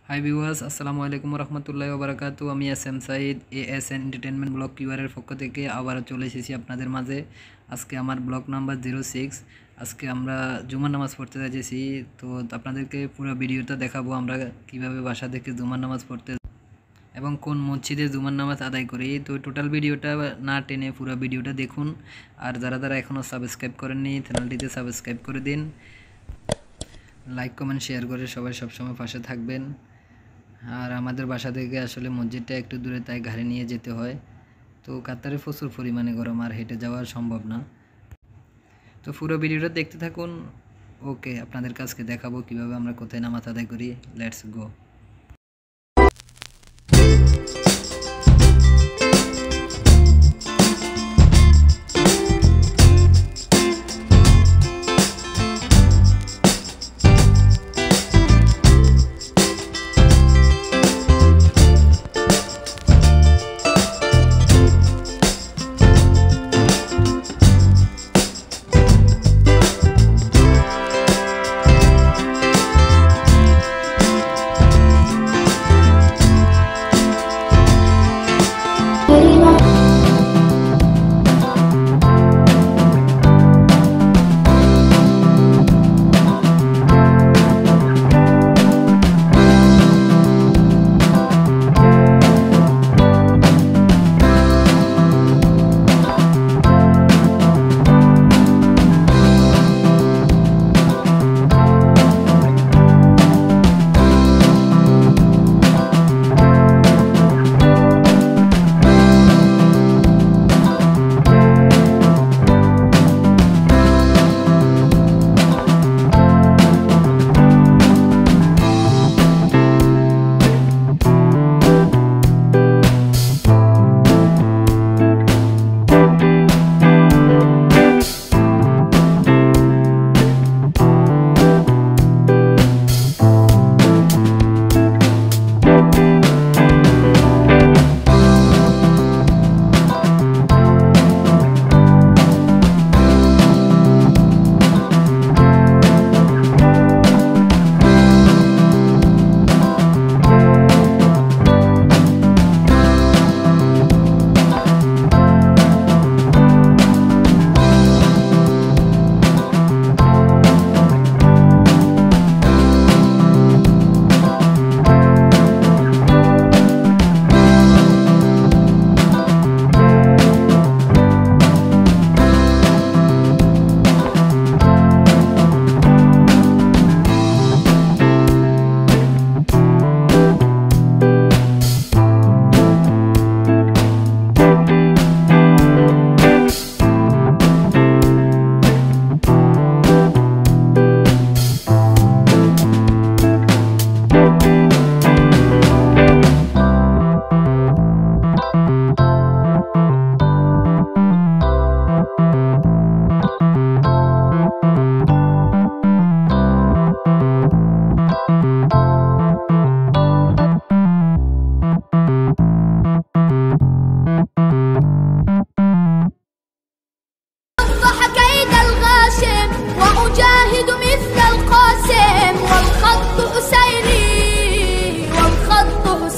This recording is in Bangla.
হাই ভিউয়ার্স, আসসালামু আলাইকুম রহমতুল্লাহি ওয়া বারাকাতু। আমি S M Saeed, ASN entertainment blog কিউআরের পক্ষ থেকে আবারও চলে এসেছি আপনাদের মাঝে। আজকে আমার ব্লগ নাম্বার 06। আজকে আমরা জুমার নামাজ পড়তে যাচ্ছি। তো আপনাদেরকে পুরো ভিডিওটা দেখাবো আমরা কিভাবে বাসা থেকে জুমার নামাজ পড়তে এবং কোন মসজিদে জুমার নামাজ আদায় করি। তো টোটাল ভিডিওটা না টেনে পুরো ভিডিওটা দেখুন। আর যারা এখনও সাবস্ক্রাইব করেননি চ্যানেলটিতে সাবস্ক্রাইব করে দিন, লাইক কমেন্ট শেয়ার করে সবাই সবসময় পাশে থাকবেন। আর আমাদের বাসা থেকে আসলে মসজিদটা একটু দূরে, তাই গাড়ি নিয়ে যেতে হয়। তো কাতারে প্রচুর পরিমাণে গরম, আর হেঁটে যাওয়া সম্ভব না। তো পুরো ভিডিওটা দেখতে থাকুন। ওকে, আপনাদের কাছকে দেখাবো কিভাবে আমরা কোথায় নামাজ আদায় করি। লেটস গো।